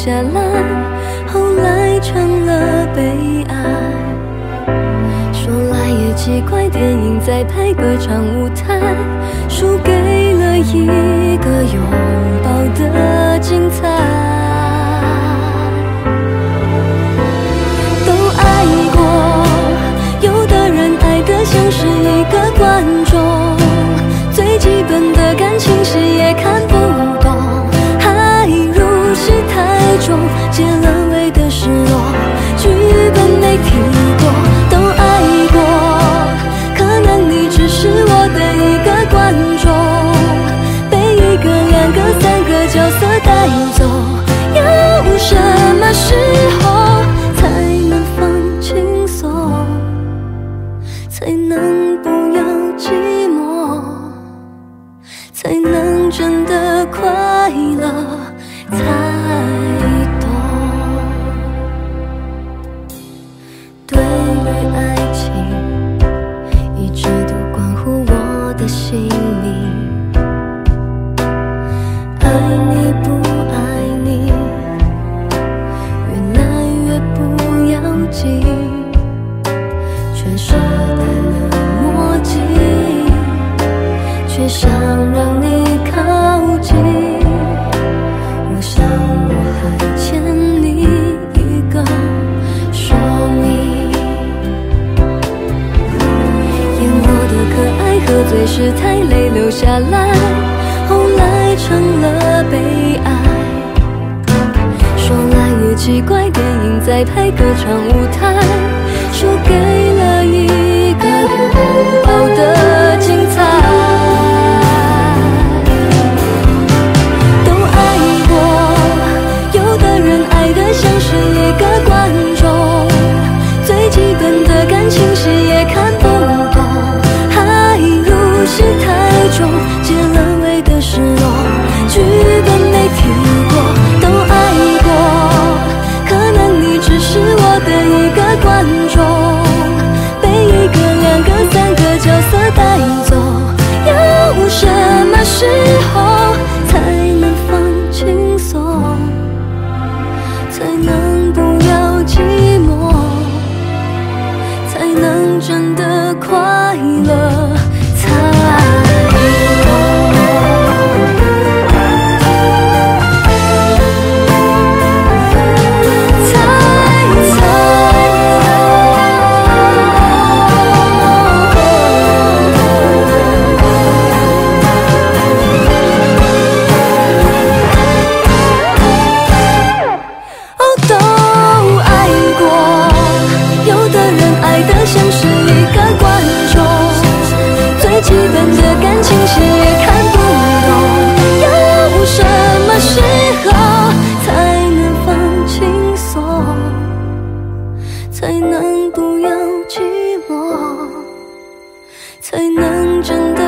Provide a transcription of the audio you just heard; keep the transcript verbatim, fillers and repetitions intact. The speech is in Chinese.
下来，后来成了悲哀。说来也奇怪，电影在拍歌唱舞台，输给了一个拥抱的精彩。都爱过，有的人爱得像是一个观众，最基本的感情戏也看不懂，爱如释太重，结了尾的失落，剧本没听过。都爱过，可能你只是我的一个观众，被一个两个三个角色带走。要什么时候才能放轻松，才能不要寂寞，才能真的快乐，才懂。对于爱情，一直都关乎我的性命，爱你不爱你，越来越不要紧，全是戴了墨镜，却想让你靠近。我想我还欠你一个说明。演我的可爱，喝醉时太累流下来，后来成了悲哀。说来也奇怪，电影在拍歌唱舞台，输给了一个拥抱的精彩。像是一个观众，最基本的感情戏也看不懂，爱如释太重，结了尾的失落，剧本没听过。都爱过，可能你只是我的一个观众，被一个两个三个角色带走。要什么时候才能放轻松，才能不要寂寞，才能真的快乐，才懂。像是一个观众，最基本的感情戏也看不懂。要什么时候才能放轻松，才能不要寂寞，才能真的